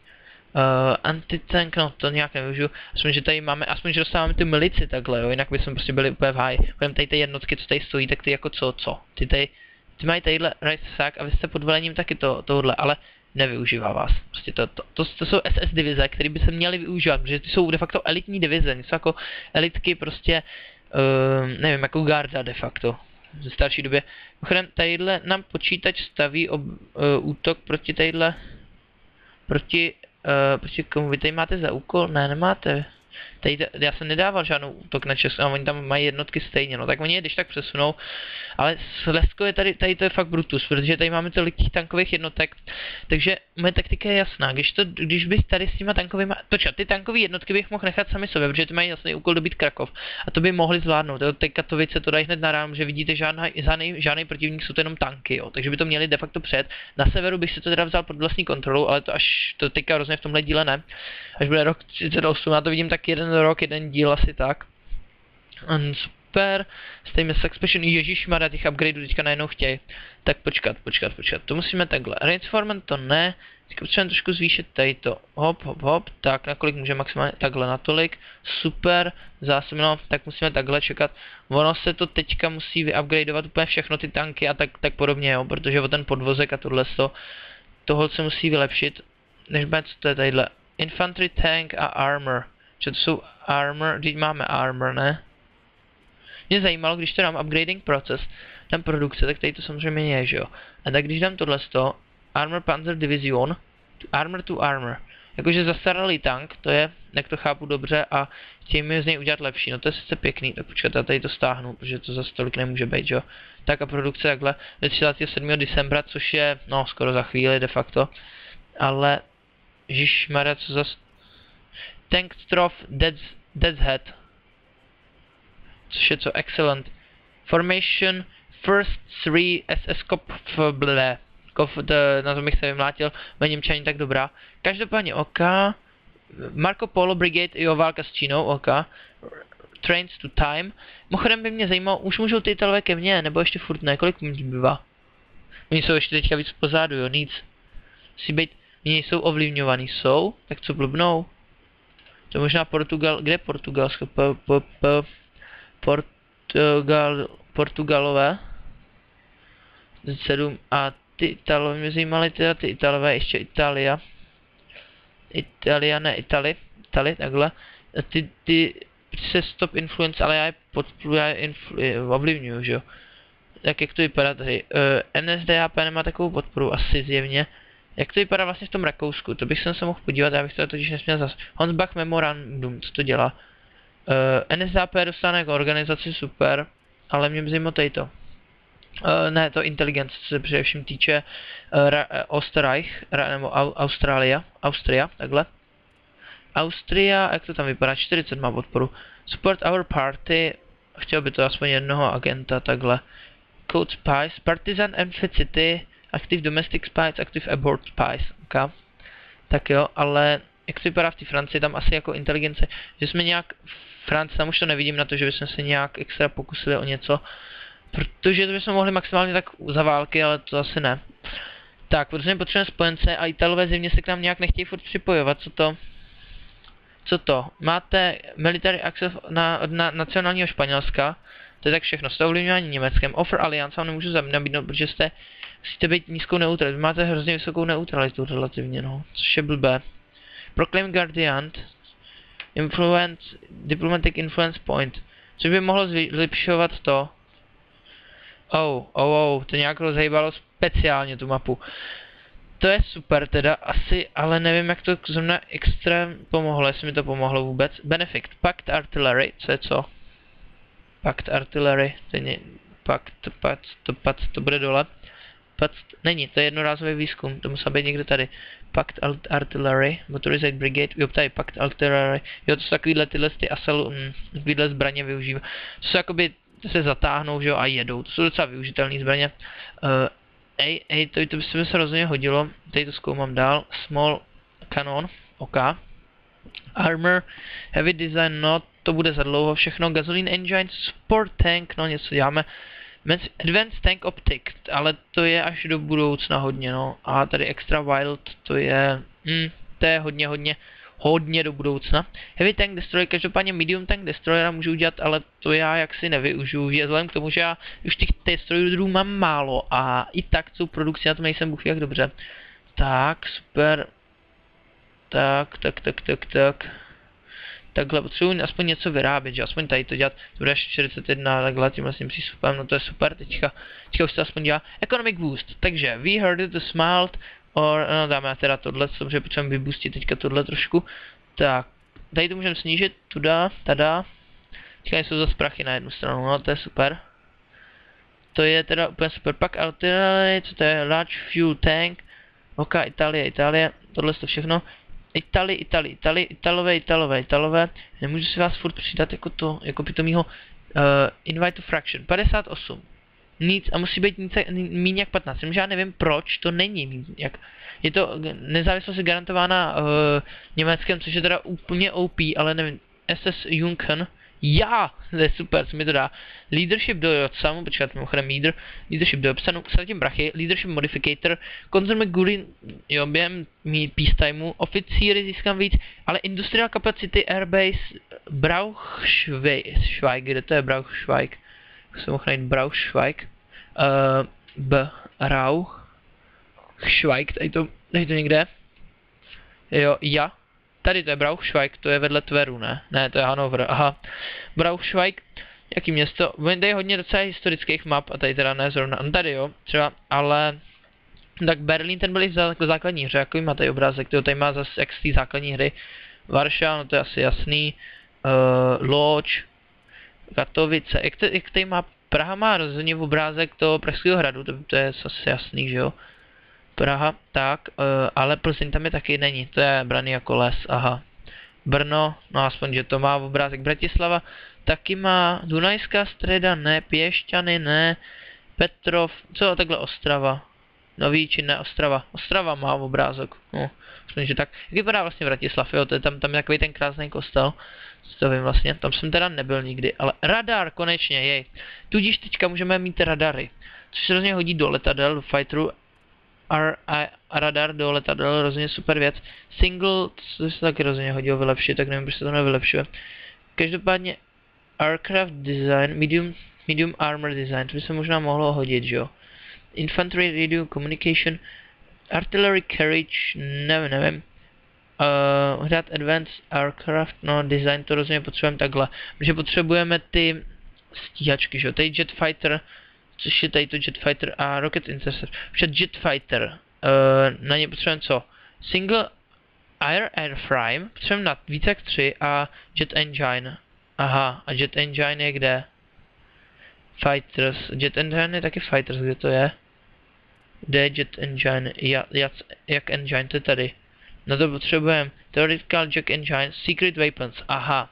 A: Antitank, no to nějak nevyužiju, aspoň, že tady máme, aspoň, že dostáváme ty milici takhle, jo, jinak bychom prostě byli úplně v háji. Budeme tady ty jednotky, co tady stojí, tak ty jako co? Ty mají tadyhle right sack a vy jste pod velením taky tohle, ale nevyužívá vás. Prostě to jsou SS divize, které by se měly využívat, protože ty jsou de facto elitní divize, něco jako elitky prostě, nevím, jako Garda de facto, ze starší době. Mimochodem, tadyhle nám počítač staví útok proti tadyhle, proti komu vy tady máte za úkol? Ne, nemáte. Tady, já jsem nedával žádnou útok na Česko, a oni tam mají jednotky stejně, no tak oni je když tak přesunou, ale Slezsko je tady to je fakt brutus, protože tady máme tolik těch tankových jednotek, takže moje taktika je jasná, když bych tady s těma tankovými, ty tankové jednotky bych mohl nechat sami sobě, protože ty mají jasný úkol dobít Krakov, a to by mohli zvládnout, jo, teď Katovice to dají hned na rám, že vidíte žádný protivník, jsou to jenom tanky, jo, takže by to měli de facto před. Na severu bych si to teda vzal pod vlastní kontrolu, ale to teďka rozhodně v tomhle díle ne, až bude rok 38, já to vidím tak jeden rok, jeden díl asi tak. Super, stejně Succession, ježišmarja, těch upgradeů teďka najednou chtějí. Tak počkat, to musíme takhle. Reinforcement to ne, teďka potřebujeme trošku zvýšit tady to. Hop, tak nakolik může maximálně, takhle natolik. Super, zásobno, tak musíme takhle čekat. Ono se to teďka musí vyupgradeovat úplně všechno ty tanky a tak podobně, jo, protože o ten podvozek a tohle se musí vylepšit. Než bude, co to je tadyhle. Infantry tank a armor. Že to jsou armor, teď máme armor, ne? Mě zajímalo, když to dám upgrading proces, dám produkce, tak tady to samozřejmě je, že jo? A tak když dám tohleto, Armor Panzer Division, armor to armor. Jakože zastaralý tank, to je, jak to chápu dobře, a chtějí mi z něj udělat lepší, no to je sice pěkný, tak počkat, já tady to stáhnu, protože to zase tolik nemůže být, že jo? Tak a produkce takhle, do 37. decembra, což je, no skoro za chvíli de facto, ale, ježišmarja, co zase... Tank Trough Dead's Head. Což je co? Excellent. Formation First 3 SS Cop blé. Na to bych se vymlátil, ve Němčaní tak dobrá. Každopádně OK. Marco Polo Brigade, jo, válka s Čínou, OK. Trains to Time. Mimochodem by mě zajímalo, už můžou ty Italové ke mně, nebo ještě furt ne, kolik mi bývá? Oni jsou ještě teďka víc pozadu, jo, nic. Musí být, mě jsou ovlivňovaný, jsou? Tak co blbnou? To možná kde je Portugalsko? Portugalové. 7 a ty Italové, mě zajímaly teda ty Italové, ještě Italia, ne, Italy, takhle. Ty se stop influence, ale já je podpůru, ovlivňuju, že jo. Tak jak to vypadá tady? NSDAP nemá takovou podporu, asi zjevně. Jak to vypadá vlastně v tom Rakousku? To bych se mohl podívat, já bych to totiž nesměl zas. Honsbach Memorandum, co to dělá? NSDAP dostane jako organizaci, super, ale mě zajímá tady to. Ne, to inteligence, co se především týče Österreich, nebo Austria, takhle. Austria, jak to tam vypadá? 40 má podporu. Support our party, chtěl by to aspoň jednoho agenta, takhle. Code Spies, Partisan Amphicity Active Domestic Spies, Active Abroad Spies, okay. Tak jo, ale jak to vypadá v té Francii, tam asi jako inteligence, že jsme nějak, Francii, tam už to nevidím na to, že bychom se nějak extra pokusili o něco, protože to bychom mohli maximálně tak za války, ale to asi ne. Tak, protože potřebujeme spojence a Italové zjevně se k nám nějak nechtějí furt připojovat, co to? Co to? Máte military access na nacionálního Španělska, to je tak všechno, jste ovlivňováni Německem, offer alliance vám nemůžu nabídnout, protože musíte být nízkou neutralitu, máte hrozně vysokou neutralitu relativně, no, což je blbé. Proclaim Guardian, influence, diplomatic influence point, což by mohlo zlepšovat to. To nějak rozhejbalo speciálně tu mapu. To je super teda, asi, ale nevím jak to zrovna extra pomohlo, jestli mi to pomohlo vůbec. Benefit, Pact Artillery, co je co? Pact Artillery, to bude dole. Není, to je jednorázový výzkum, to musí být někde tady. Pact Artillery, Motorized Brigade, jo tady Pact Artillery, jo to jsou takovýhle tyhle takovýhle zbraně využívá. To jsou jakoby, to se zatáhnou, že jo, a jedou, to jsou docela využitelné zbraně. To by se rozhodně hodilo, tady to zkoumám dál, Small Cannon, OK. Armor, Heavy Design, no to bude za dlouho všechno, Gasoline Engine, Sport Tank, no něco děláme. Advanced Tank Optic, ale to je až do budoucna hodně, no. A tady Extra Wild, to je hodně do budoucna. Heavy Tank Destroyer, každopádně Medium Tank Destroyera můžu udělat, ale to já jaksi nevyužiju, že vzhledem k tomu, že já už těch destroyerů mám málo a i tak jsou produkci na tom nejsem bůh jak dobře. Tak, super. Tak. Takhle potřebuji aspoň něco vyrábět, že aspoň tady to dělat, to bude až 41 takhle tím vlastním přístupem, no to je super, teďka už to aspoň dělá. Economic boost, takže we heard it, the smelt, no dáme teda tohle, protože potřebujeme vyboostit teďka tohle trošku. Tak, tady to můžeme snížit, tada. Teďka jsou zase prachy na jednu stranu, no to je super. To je teda úplně super, pak artillery, co to je, large fuel tank, OK, Itálie, tohle to všechno. Italové, nemůžu si vás furt přidat jako pitomýho invite to fraction, 58, nic a musí být míň jak 15, já nevím proč to není míň jak, je to nezávislost je garantována Německem, což je teda úplně OP, ale nevím, SS Junken, to je super, co mi to dá. Leadership do samu, počkat, mimochodem leadership do obsanu, ztratím brachy, leadership modificator, consumer gurin, jo, během peacetimeu, oficíry získám víc, ale industrial capacity airbase Braunschweig, kde to je Braunschweig? Se mohl najít Braunschweig, Braunschweig, tady to někde, jo, tady to je Braunschweig, to je vedle Tveru, ne? Ne, to je Hannover, aha. Braunschweig, jaký město? Tady je hodně docela historických map a tady teda ne zrovna, no tady jo, třeba, ale... Tak Berlín, ten byl i v základní hře, jaký má tady obrázek, tady má zase jak z té základní hry. Varšava, no to je asi jasný. Lodž, Katovice, jak tady má, Praha má rozhodně v obrázek toho Pražského hradu, to je asi jasný, že jo. Praha, tak, ale Plzeň tam je taky není, to je braný jako les, aha. Brno, no aspoň, že to má v obrázek. Bratislava taky má, Dunajská Streda ne, Piešťany ne, Petrov, co takhle Ostrava, Nový či ne Ostrava má v obrázek, no, myslím, že tak. Jak vypadá vlastně Bratislav, jo, to je tam je takový ten krásný kostel, to vím vlastně, tam jsem teda nebyl nikdy, ale radar konečně, jej. Tudíž teďka můžeme mít radary, což se hrozně hodí do letadel, do fighterů. Radar do letadel, rozhodně super věc. Single, co se taky rozhodně hodilo vylepšit, tak nevím, proč se to nevylepšuje. Každopádně Aircraft Design, Medium Armor Design, to by se možná mohlo hodit, že jo. Infantry Radio Communication, Artillery Carriage, nevím. Hrát Advanced Aircraft, no Design to rozhodně potřebujeme takhle, protože potřebujeme ty stíhačky, že jo. Tady Jetfighter, což je tady to Jetfighter a Rocket Interceptor. Však Jetfighter, na ně potřebujeme co? Single Airframe, potřebujeme na více jak 3 a Jet Engine. Aha, a Jet Engine je kde? Fighters, Jet Engine je taky Fighters, kde to je? Kde je Jet Engine? Jak Engine, to je tady. No to potřebujeme. Theoretical Jet Engine, Secret Weapons, aha.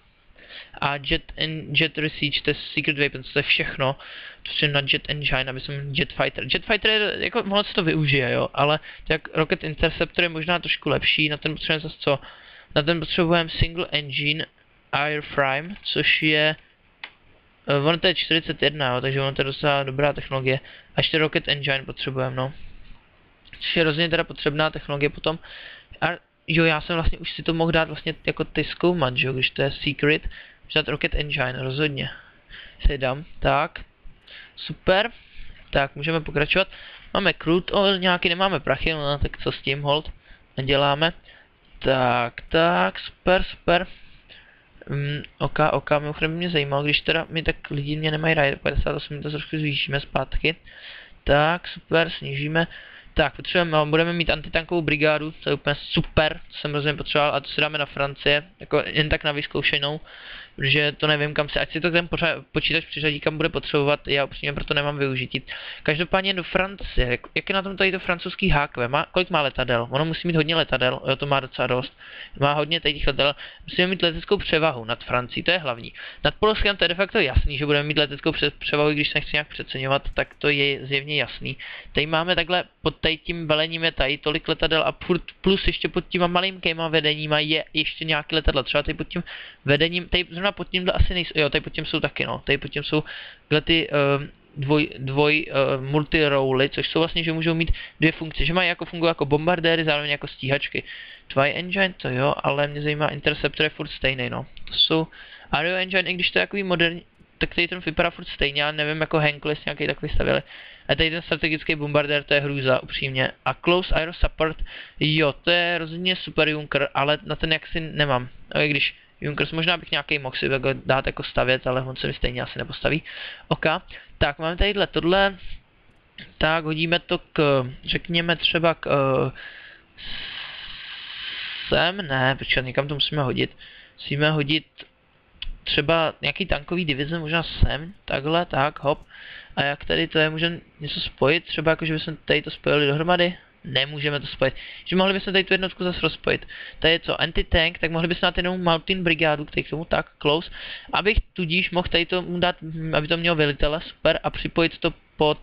A: A Jet Research, to je Secret Weapons, to je všechno. To je na Jet Engine, aby jsem Jet Fighter. Jet Fighter je, jako ono se to využije, jo, ale jak Rocket Interceptor je možná trošku lepší, na ten potřebujeme zase co? Na ten potřebujeme Single Engine Airframe, což je ono to je 41, jo, takže ono to je docela dobrá technologie. A ještě Rocket Engine potřebujeme, no. Což je rozhodně teda potřebná technologie potom. A jo, já jsem vlastně už si to mohl dát vlastně jako ty zkoumat, že jo, když to je secret. Dát Rocket Engine, rozhodně. Si dám, tak. Super. Tak, můžeme pokračovat. Máme crude oil, nějaký nemáme prachy, no tak co s tím, hold. Neděláme. Tak, super. OK, mimochodem mě zajímalo, když teda mi tak lidi mě nemají rádi, 58 mi to trošku zvýšíme zpátky. Tak, super, snížíme. Tak, budeme mít antitankovou brigádu, to je úplně super, to jsem rozhodně potřeboval, a to si dáme na Francie, jako jen tak na vyzkoušenou, protože to nevím kam se, ať si to ten počítač přiřadí, kam bude potřebovat, já upřímně proto nemám využití. Každopádně do Francie, jak je na tom tady to francouzský HQ, kolik má letadel? Ono musí mít hodně letadel, jo, to má docela dost, má hodně těch letadel, musíme mít leteckou převahu nad Francií, to je hlavní. Nad Polskem to je de facto jasný, že budeme mít leteckou převahu, když se nechci nějak přeceňovat, tak to je zjevně jasný. Tady máme takhle pod tím velením je tady tolik letadel a plus ještě pod těma malinkýma vedeníma je ještě nějaký letadla, třeba tady pod tím vedením, tady zrovna pod tímhle asi nejsou, jo, tady pod tím jsou taky, no, tady pod tím jsou ty multi-roly, což jsou vlastně, že můžou mít dvě funkce, že mají jako fungují jako bombardéry, zároveň jako stíhačky. Twy engine to jo, ale mě zajímá Interceptor je furt stejný, no. To jsou Aero engine, i když to je takový moderní, tak tady ten vypadá furt stejně, já nevím, jako Henkel nějaký takový stavili. A tady ten strategický bombardér, to je hrůza, upřímně. A Close Aero Support, jo, to je rozhodně super Junker, ale na ten jaksi nemám. No, i když Junkers možná bych nějaký mohl si dát jako stavět, ale on se mi stejně asi nepostaví. OK, tak máme tadyhle tohle. Tak hodíme to k, řekněme třeba k sem, ne, počkat, někam to musíme hodit. Musíme hodit třeba nějaký tankový divize, možná sem, takhle, tak, hop. A jak tady to je, můžeme něco spojit, třeba jako, že bychom tady to spojili dohromady? Nemůžeme to spojit. Že mohli bychom tady tu jednotku zase rozpojit. Tady je co, anti-tank, tak mohli bychom dát jenom Mountain brigádu, který k tomu tak, close. Abych tudíž mohl tady to dát, aby to mělo velitele, super, a připojit to pod,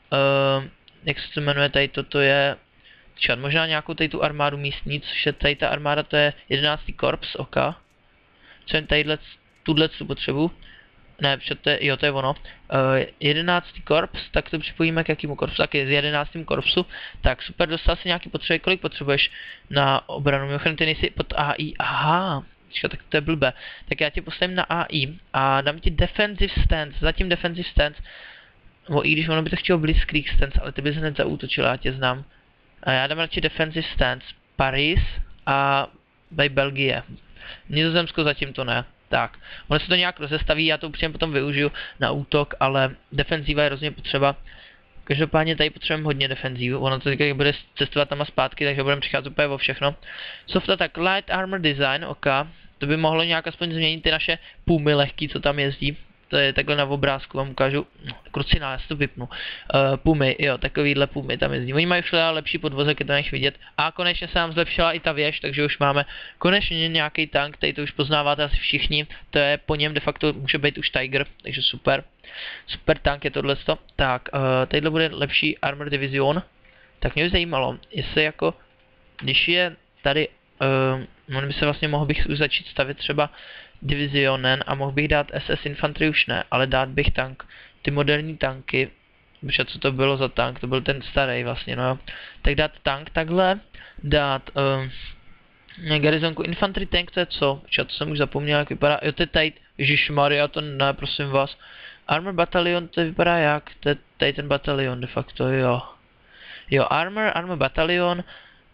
A: jak se to jmenuje, tady toto je, čat, možná nějakou tady tu armádu místní, což je tady ta armáda, to je 11. korps, OK. Co jen tadyhle, tuhle potřebu. Ne, to je, jo, to je ono. 11. korps, tak to připojíme k jakému korpsu, tak je z 11. korpsu. Tak super, dostal si nějaký potřeby, kolik potřebuješ na obranu, mimochodem ty nejsi pod AI, aha, tak to je blbé. Tak já tě postavím na AI a dám ti defensive stance, zatím defensive stance, i když ono by to chtělo blitzkrieg stance, ale ty bys hned zaútočil, já tě znám. A já dám radši defensive stance, Paris a by Belgie. Nizozemsko zatím to ne. Tak, ono se to nějak rozestaví, já to upřímně potom využiju na útok, ale defenzíva je rozhodně potřeba. Každopádně tady potřebujeme hodně defenzívu, ono to teďka bude cestovat tam a zpátky, takže budeme přicházet úplně o všechno. Softa tak, light armor design, OK, to by mohlo nějak aspoň změnit ty naše pumy lehký, co tam jezdí. To je takhle na obrázku, vám ukážu, krucinál, já si to vypnu. Pumy, jo, takovýhle pumy tam jezdí. Oni mají už lepší podvozek, je to než vidět. A konečně se nám zlepšila i ta věž, takže už máme konečně nějaký tank, tady to už poznáváte asi všichni. To je po něm de facto může být už Tiger, takže super. Super tank je tohleto. Tak, tadyhle bude lepší Armor Division. Tak mě by zajímalo, jestli jako, když je tady, on by se vlastně mohl bych už začít stavět třeba divizionen a mohl bych dát SS Infantry už ne, ale dát bych tank, ty moderní tanky, protože co to bylo za tank, to byl ten starý vlastně, no jo. Tak dát tank takhle, dát garizonku Infantry tank, to je co? Protože to jsem už zapomněl, jak vypadá, jo to je tady, ježišmarja, to ne, prosím vás. Armor Battalion, to vypadá jak? To je tady ten batalion de facto, jo. Jo, Armor Battalion,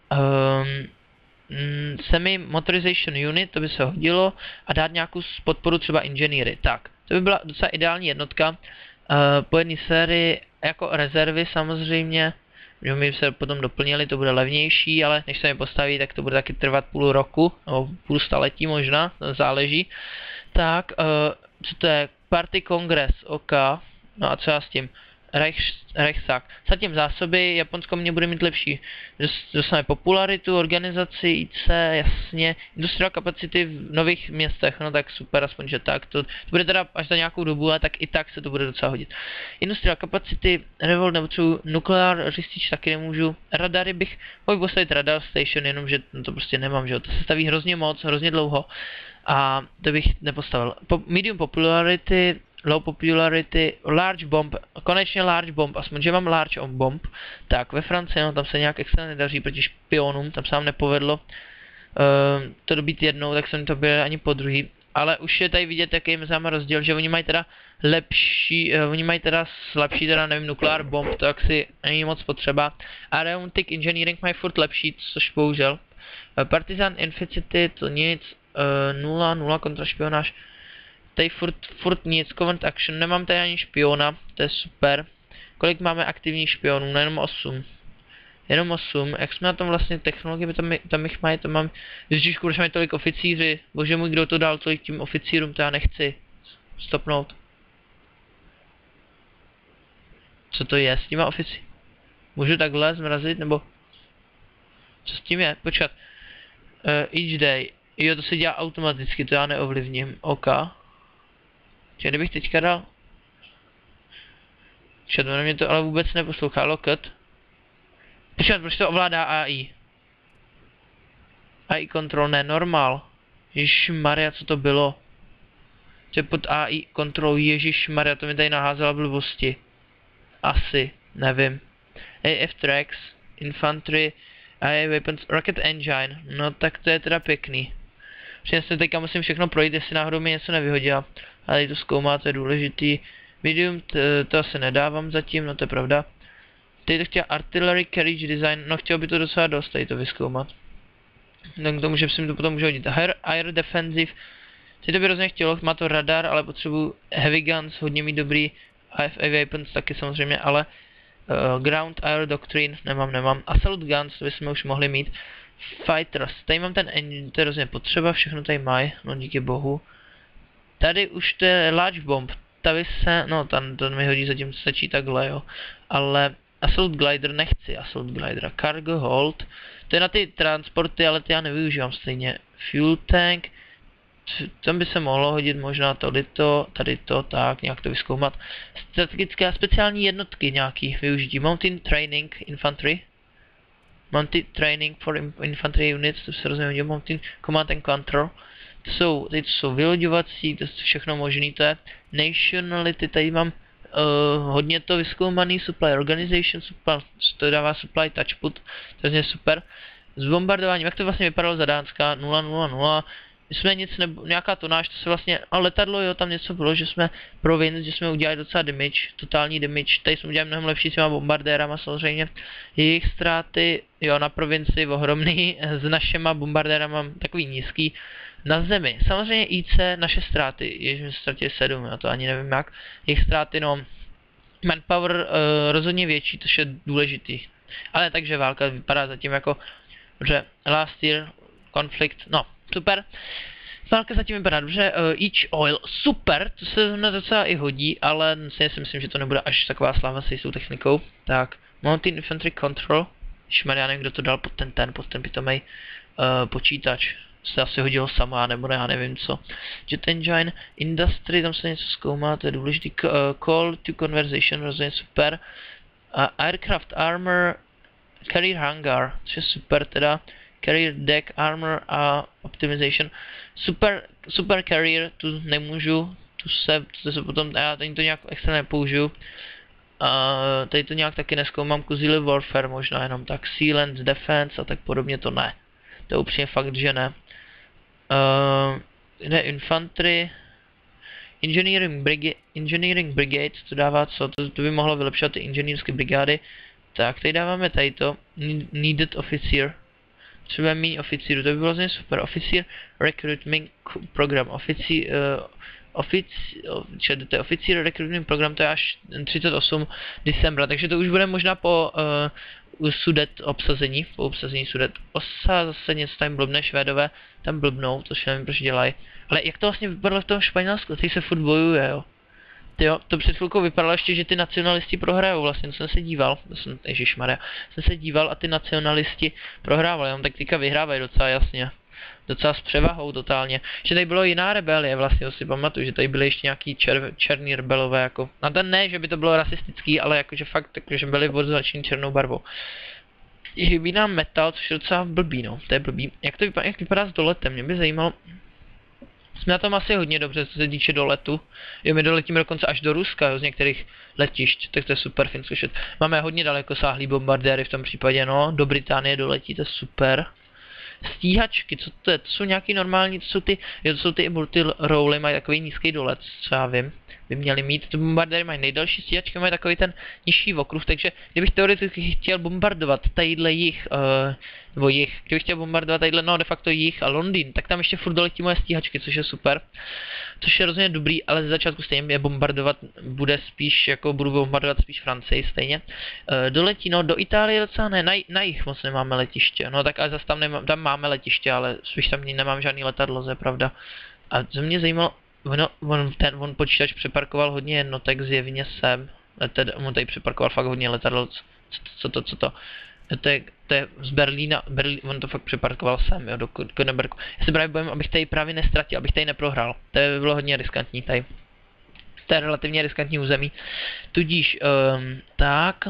A: Semi-Motorization Unit, to by se hodilo, a dát nějakou podporu třeba inženýry. Tak, to by byla docela ideální jednotka. Po jedné sérii jako rezervy samozřejmě, že my se potom doplnili, to bude levnější, ale než se mi postaví, tak to bude taky trvat půl roku, nebo půl staletí možná, záleží. Tak, co to je? Party Congress, OK, no a co já s tím? Reichstag. Zatím zásoby, Japonsko mě bude mít lepší. Dostaneme popularitu, organizaci, IC, jasně. Industrial kapacity v nových městech, no tak super, aspoň že tak. To bude teda až za nějakou dobu, ale tak i tak se to bude docela hodit. Industrial kapacity, revolt nepotřebuji, nuclear řistič taky nemůžu. Radary bych mohl postavit radar station, jenomže to prostě nemám, že jo. To se staví hrozně moc, hrozně dlouho. A to bych nepostavil. Medium popularity, low popularity, large bomb, konečně large bomb, aspoň že mám large bomb, tak ve Francii, no tam se nějak extra nedaří proti špionům, tam se nám nepovedlo to dobít jednou, tak jsem to byl ani po druhý, ale už je tady vidět, jaký je mezi námi rozdíl, že oni mají teda lepší, oni mají teda slabší, teda nevím, nukleár bomb, to asi není moc potřeba, aeronautic engineering mají furt lepší, což bohužel, partisan inficity, to nic, 0 kontra špionáž. Tady furt nic, covert action, nemám tady ani špiona, to je super. Kolik máme aktivních špionů? No jenom 8. Jenom 8, jak jsme na tom vlastně technologie, tam jich mají, to mám, ježišku, když mají tolik oficíři, bože můj, kdo to dal tolik tím oficírům, to já nechci stopnout. Co to je s těma oficí? Můžu takhle zmrazit, nebo? Co s tím je? Počkat. Each day, jo, to se dělá automaticky, to já neovlivním, OK. Čiže kdybych teďka dal... Počkat, mě to ale vůbec neposlouchá, locket. Počkat, proč to ovládá AI? AI control, ne, normal. Ježišmarja, co to bylo? To je pod AI control, ježišmarja, to mi tady naházela blbosti. Asi, nevím. AF tracks, infantry, AI weapons, rocket engine, no tak to je teda pěkný. Přesně teďka musím všechno projít, jestli náhodou mi něco nevyhodila. Ale to zkoumá, to je důležitý. Medium, to asi nedávám zatím, no to je pravda. Teď to chtěla artillery carriage design, no chtěl by to docela dost tady to vyzkoumat. Tak k tomu, že si mi to potom může hodit. Air defensive, teď to by hrozně chtělo, má to radar, ale potřebuji heavy guns, hodně mít dobrý. AFA weapons taky samozřejmě, ale ground air doctrine nemám. Assault guns, to bychom už mohli mít. Fighters, tady mám ten engine, to je hrozně potřeba, všechno tady mají, no díky bohu. Tady už to je large bomb, ta by se, no to mi hodí, zatím stačí takhle, jo. Ale assault glider nechci, assault glider, cargo hold, to je na ty transporty, ale ty já nevyužívám stejně. Fuel tank, tam by se mohlo hodit možná tady to, tak, nějak to vyzkoumat. Strategické a speciální jednotky nějaký využití, mountain training infantry. Mountain training for infantry units, to se rozumím, mountain command and control. Teď jsou vyloďovací, to je všechno možný, to je nationality, tady mám hodně to vyzkoumaný, supply organization, to dává supply touchput, to je super. S bombardováním, jak to vlastně vypadalo za Dánska, 000, jsme nějaká tonáž, to se vlastně, a letadlo, jo, tam něco bylo, že jsme provinc, že jsme udělali docela damage, totální damage, tady jsme udělali mnohem lepší s těma bombardérama samozřejmě, jejich ztráty, jo, na provinci ohromný, s našima bombardérama takový nízký, na zemi, samozřejmě IC, naše ztráty, jež jsme ztratili 7, já to ani nevím jak, jejich ztráty, no, manpower rozhodně větší, to je důležitý, ale takže válka vypadá zatím jako, že last year, conflict, no, super. Válka zatím vypadá dobře, each oil, super, to se na docela i hodí, ale si myslím, že to nebude až taková sláva s jistou technikou. Tak, mountain infantry control, šmer, já nevím, kdo to dal pod ten pitomej počítač. Se asi hodilo sama, nebo ne, já nevím co. Jet engine, industry, tam se něco zkoumá, to je důležitý, call to conversation, rozhodně super. Aircraft armor, carrier hangar, což je super teda. Carrier deck, armor a optimization. Super carrier, tu nemůžu, tu se potom, já tady to nějak extra nepoužiju. Tady to nějak taky nezkoumám, Kuzili warfare možná jenom tak, sealant, defense a tak podobně to ne. To je upřímně fakt, že ne. Ne, infantry, engineering brigade, to dává co, to by mohlo vylepšovat ty inženýrské brigády. Tak, tady dáváme tady to, needed officer. Třeba méně oficíru, to by bylo vlastně super. Officer recruitment program, officer recruitment program, to je až 38 decembra, takže to už bude možná po Sudet obsazení, po obsazení Sudet. Osa zase něco tam blbne, Švédové tam blbnou, to nevím proč dělají. Ale jak to vlastně vypadalo v tom Španělsku, teď se furt bojuje, jo. Jo, to před chvilkou vypadalo ještě, že ty nacionalisti prohrajou, vlastně jsem se díval, ježišmarja, jsem se díval a ty nacionalisti prohrávali, tak teďka vyhrávají docela jasně. Docela s převahou totálně. Že tady bylo jiná rebelie, vlastně to si pamatuju, že tady byly ještě nějaký černý rebelové jako. A ten ne, že by to bylo rasistický, ale jakože fakt, že byli označení černou barvou. Chybí nám metal, což je docela blbý, no, to je blbý. Jak vypadá s doletem, mě by zajímalo. Jsme na tom asi hodně dobře, co se týče doletu. Jo, my doletíme dokonce až do Ruska, jo, z některých letišť, tak to je super, Finsko šet. Máme hodně daleko sáhlý bombardéry v tom případě, no, do Británie doletí, to je super. Stíhačky, co to je? To jsou nějaký normální, to jsou ty multi-roly, mají takový nízký dolet, co já vím, by měli mít. Ty bombardéry mají nejdelší, stíhačky mají takový ten nižší okruh, takže kdybych teoreticky chtěl bombardovat tadyhle kdybych chtěl bombardovat tadyhle, no de facto jich a Londýn, tak tam ještě furt doletí moje stíhačky, což je super. Což je rozhodně dobrý, ale ze začátku stejně budu bombardovat spíš Francii stejně. Doletí, no do Itálie docela ne, na jich moc nemáme letiště, no tak ale zase tam máme letiště, ale spíš tam nemám žádný letadlo, to je pravda. A co mě zajímalo, on počítač přeparkoval hodně jednotek zjevně sem, on tady přeparkoval fakt hodně letadlo, co to? To je z Berlína, on to fakt přeparkoval sem, jo, do Königsbergu. Já se právě bojím, abych tady právě nestratil, abych tady neprohrál. To by bylo hodně riskantní tady. To je relativně riskantní území. Tudíž, tak.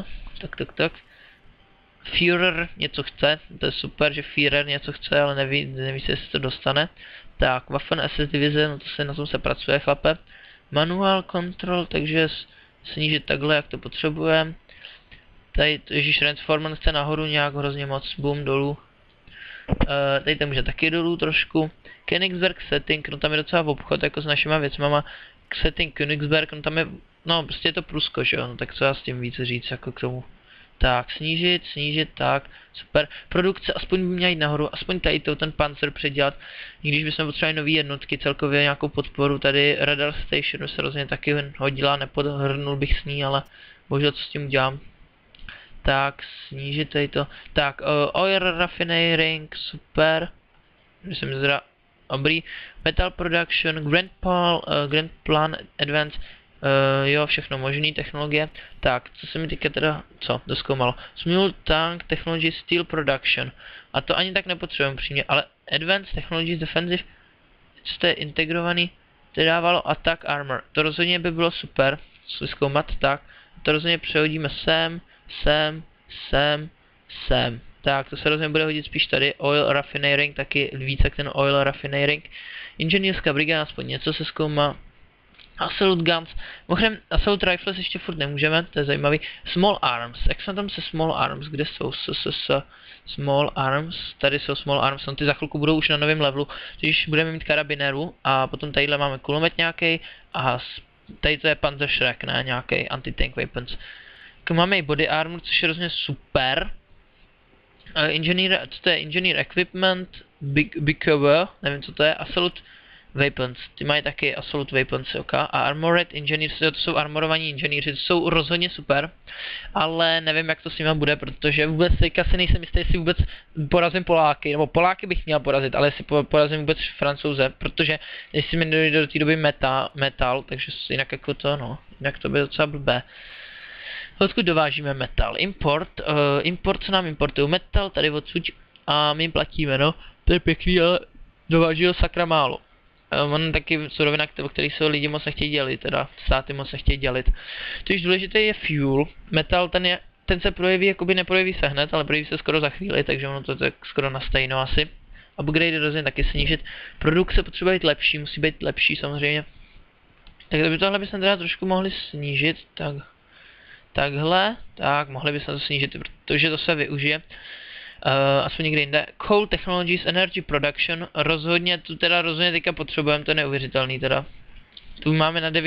A: Führer něco chce, to je super, že Führer něco chce, ale neví se, jestli to dostane. Tak, Waffen SS divize, no to na tom se pracuje, chlape. Manual control, takže snížit takhle, jak to potřebujeme. Tady, ježíš, Transformance chce nahoru nějak hrozně moc, boom, dolů. Tady to může taky dolů trošku. Königsberg setting, no tam je docela v obchod, jako s našima věcmama. Setting Königsberg, no tam je, no prostě je to Prusko, že jo, no tak co já s tím více říct, jako k tomu. Tak, snížit, tak, super. Produkce aspoň by měla jít nahoru, aspoň tady ten Panzer předělat. I když bychom potřebovali nové jednotky, celkově nějakou podporu, tady Radar Station se rozhodně taky hodila, nepodhrnul bych s ní, ale bohužel co s tím udělám. Tak, snížit tady to. Tak, Oil Raffineering, super. Myslím, že dobrý. Metal Production, Grand Plan Advance. Jo, všechno možný, technologie. Tak, co se mi teďka teda, doskoumalo. Small Tank Technology Steel Production. A to ani tak nepotřebujeme přímě, ale Advanced Technologies Defensive, co to je integrovaný, to dávalo Attack Armor. To rozhodně by bylo super, zkoumat, tak. To rozhodně přehodíme sem. Tak, to se rozhodně bude hodit spíš tady. Oil Raffineering, taky více jak ten Oil Raffineering. Inženýrská brigáda, aspoň něco se zkoumá. Assault Guns, mimochodem Assault Rifles ještě furt nemůžeme, to je zajímavý. Small Arms, jak jsme tam se Small Arms, kde jsou Small Arms, tady jsou Small Arms, no ty za chvilku budou už na novém levelu, když budeme mít karabinéru a potom tadyhle máme kulomet nějaký a tady to je Panzerschreck, ne, nějaký anti-tank weapons. Máme i Body Armor, což je rozhodně super. Co to je? Engineer Equipment, Big Cover, nevím co to je, Assault Weapons, ty mají taky Assault Weapons, ok? A Armored Engineers, to jsou armorovaní inženýři, to jsou rozhodně super, ale nevím jak to s nimi bude, protože vůbec teďka si nejsem jistý, jestli vůbec porazím Poláky, nebo Poláky bych měl porazit, ale jestli porazím vůbec Francouze, protože jestli mi dojde do té doby metal, takže jinak jako to, no, jinak to by docela blbé. Odkud dovážíme metal? Import, co nám importují? Metal tady odsud a my jim platíme, no, to je pěkný, ale dováží ho sakra málo. On taky surovina, o který se lidi moc nechtějí dělit, teda státy moc nechtějí dělit. Tož důležité je fuel. Metal, ten se projeví, jakoby neprojeví se hned, ale projeví se skoro za chvíli, takže ono to tak skoro na stejno asi. Upgrade rozhodně taky snížit. Produkce potřebuje být lepší, musí být lepší samozřejmě. Tak tohle bychom teda trošku mohli snížit, takhle, tak mohli bychom to snížit, protože to se využije. Aspoň někde jinde. Coal Technologies Energy Production, rozhodně teďka potřebujeme, to je neuvěřitelný teda. Tu máme na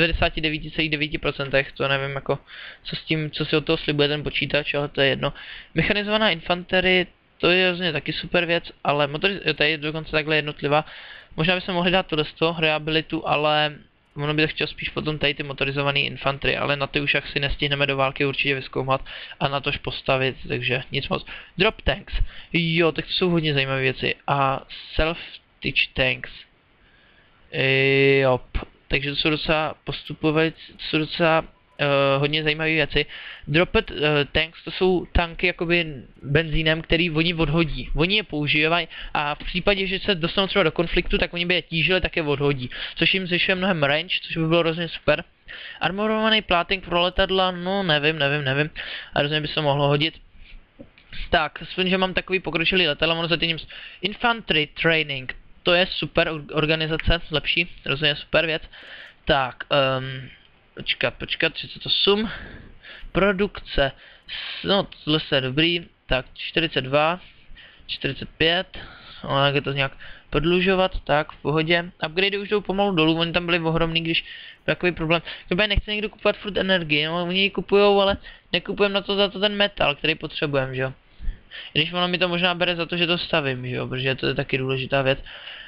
A: 99,9%, to nevím jako, co si od toho slibuje ten počítač, ale to je jedno. Mechanizovaná infanterie, to je rozhodně taky super věc, ale tady je dokonce takhle jednotlivá. Možná bychom mohli dát tohle reabilitu, ale ono by to chtěl spíš potom tady ty motorizované infantry, ale na ty už asi nestihneme do války určitě vyzkoumat a na tož postavit, takže nic moc. Drop tanks, jo, tak to jsou hodně zajímavé věci. A self-teach tanks, jo, takže to jsou docela postupové, to jsou docela hodně zajímavé věci. Dropped tanks, to jsou tanky jakoby benzínem, který oni odhodí. Oni je používají a v případě, že se dostanou třeba do konfliktu, tak oni by je tížili, tak je odhodí. Což jim zvyšuje mnohem range, což by bylo hrozně super. Armorovaný pláting pro letadla, no nevím. A rozhodně by se mohlo hodit. Tak, aspoň, že mám takový pokročilý letadla, ono za tím Infantry Training. To je super organizace, lepší, rozhodně super věc. Tak, počkat, 38. Produkce, no tohle je dobrý, tak 42, 45, no jak je to nějak prodlužovat, tak v pohodě. Upgradey už jdou pomalu dolů, oni tam byli ohromný, když byl takový problém. Kdyby nechce někdo kupovat furt energii, no oni ji kupujou, ale nekupujeme na to za to ten metal, který potřebujeme, že jo. I když ono mi to možná bere za to, že to stavím, že jo, protože to je taky důležitá věc.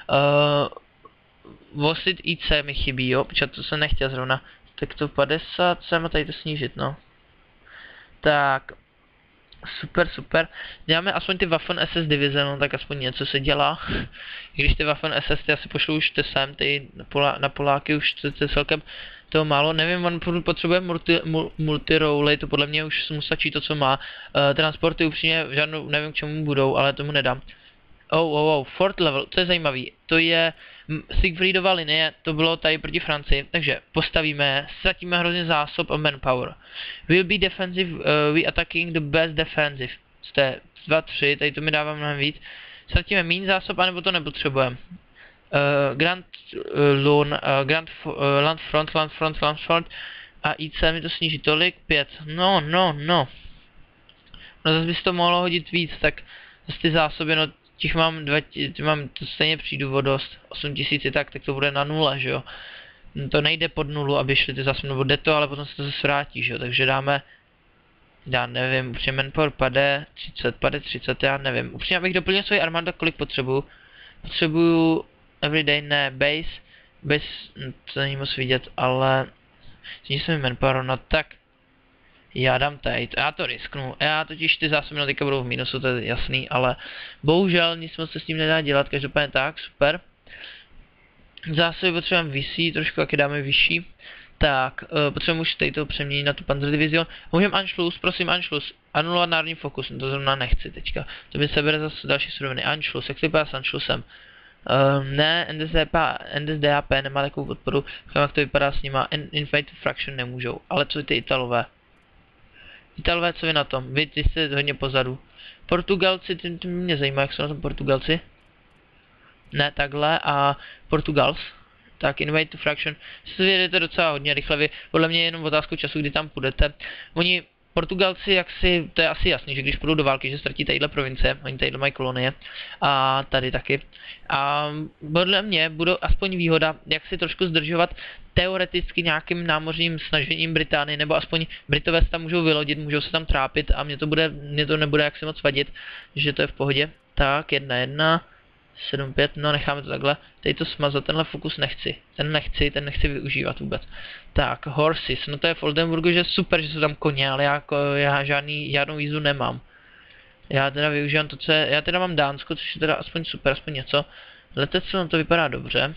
A: Vosit IC mi chybí, jo, protože to jsem nechtěl zrovna. Tak to 50 jsem a tady to snížit, no. Tak. Super. Děláme aspoň ty Waffen SS divize, no tak aspoň něco se dělá. I když ty Waffen SS ty asi pošlu už sem, ty na Poláky už to je celkem toho málo. Nevím, on potřebuje multi-role, to podle mě už mu stačí to, co má. Transporty upřímně žádnou, nevím k čemu budou, ale tomu nedám. Fourth level, to je zajímavý. To je Siegfriedova linie, to bylo tady proti Francii, takže postavíme, ztratíme hrozně zásob a manpower. Will be defensive, we attacking the best defensive. Jste 2, 3, tady to mi dává mnohem víc. Ztratíme méně zásob, anebo to nepotřebujeme. Grand Land Front a IC mi to sníží tolik, 5, no. No zase by se to mohlo hodit víc, tak zase ty zásoby, no těch mám to stejně přijdu o dost, 8000 tak to bude na 0, že jo. To nejde pod 0, aby šly ty zásoby, nebo jde to, ale potom se to zase vrátí, že jo, takže dáme, já nevím, upřímně manpower pade 30, já nevím, upřímně abych doplnil svoji armádu, kolik potřebuju everyday, ne, base, to není moc vidět, ale sníží se mi manpower, no tak já dám tady, já to risknu, já totiž ty zásoby teďka budou v mínusu, to je jasný, ale bohužel nic moc se s tím nedá dělat, každopádně tak, super. Zásoby potřebujeme vyšší, trošku jak je dáme vyšší, tak potřebujeme už tady to přeměnit na tu Panzerdivision. Můžeme Anschluss, prosím Anschluss, anulovat národní fokus, no to zrovna nechci teďka, to by se bere zase další suroviny, Anschluss, jak to vypadá s Anschlussem? Ne, NSDAP nemá takovou podporu, jak to vypadá s nima, Infinite Fraction nemůžou, ale co ty Italové? Italové, co vy na tom? Vy jste hodně pozadu. Portugalci, ty mě zajímá, jak jsou na tom Portugalci. Ne, takhle, a Portugals. Tak, Invade to Fraction. Si vyjedete docela hodně rychle, vy, podle mě je jenom otázkou času, kdy tam půjdete. Oni, Portugalci, jaksi, to je asi jasný, že když půjdou do války, že ztratí tadyhle provincie, oni tadyhle mají kolonie. A tady taky. A podle mě budou aspoň výhoda, jak si trošku zdržovat teoreticky nějakým námořním snažením Británie, nebo aspoň Britové se tam můžou vylodit, můžou se tam trápit a mě to nebude jaksi moc vadit, že to je v pohodě. Tak, 1-1, 7-5, no necháme to takhle. Tady to smazat, tenhle fokus nechci. Ten nechci využívat vůbec. Tak, horses, no to je v Oldenburgu, že super, že jsou tam koně, ale já žádnou jízdu nemám. Já teda využívám to, co je, já teda mám Dánsko, což je teda aspoň super, aspoň něco. Letectvo, no to vypadá dobře.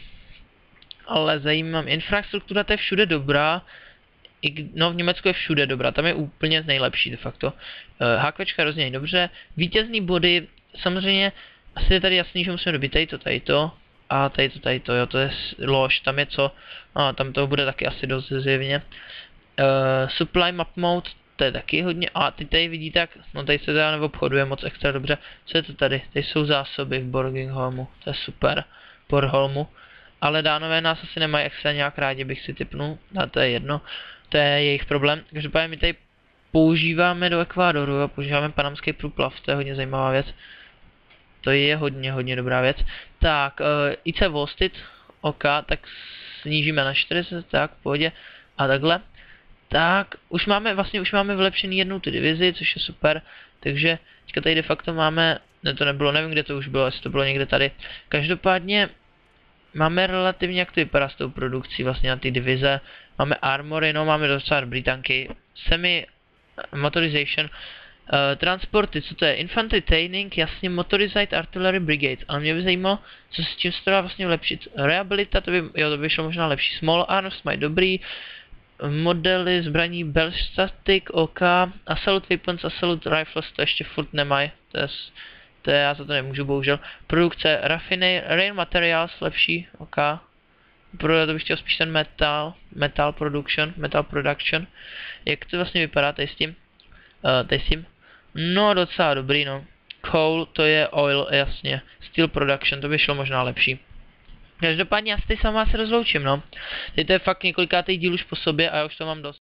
A: Ale zajímám, infrastruktura, to je všude dobrá. No v Německu je všude dobrá, tam je úplně nejlepší de facto. HQčka rozdělení dobře. Vítězný body, samozřejmě, asi je tady jasný, že musíme dobit tady to. A tady to, jo, to je lož, tam je co. No, tam toho bude taky asi dost zjevně. Supply map mode, to je taky hodně. A ty tady vidíte, jak, no tady se teda neobchoduje moc extra dobře. Co je to tady? Tady jsou zásoby v Borgingholmu, to je super. Bornholmu. Ale Dánové nás asi nemají extra nějak rádi, bych si tipnul, a to je jedno, to je jejich problém. Každopádně my tady používáme do Ekvádoru a používáme panamský průplav, to je hodně zajímavá věc. To je hodně dobrá věc. Tak, IC Vostit, OK, tak snížíme na 40, tak v pohodě, a takhle. Tak, už máme vylepšený jednu ty divizi, což je super, takže teďka tady de facto máme, ne to nebylo, nevím kde to už bylo, jestli to bylo někde tady. Každopádně máme relativně, jak to vypadá s tou produkcí vlastně na ty divize. Máme armory, no máme docela dobrý tanky. Semi motorization. Transporty, co to je? Infantry Training, jasně, Motorized Artillery Brigade, ale mě by zajímalo, co s tím se to dá vlastně lepšit. Rehabilita, to by šlo možná lepší. Small Arms mají dobrý, modely zbraní Bellstatic, OK, Assault Weapons, Assault Rifles, to ještě furt nemají, to je, já za to nemůžu bohužel. Produkce Rain Materials, lepší, OK. To bych chtěl spíš ten Metal Production. Jak to vlastně vypadá tady s tím? No docela dobrý, no. Coal, to je oil, jasně. Steel Production, to by šlo možná lepší. Každopádně já se tady sama se rozloučím, no. Teď to je fakt několikátý díl už po sobě a já už to mám dost.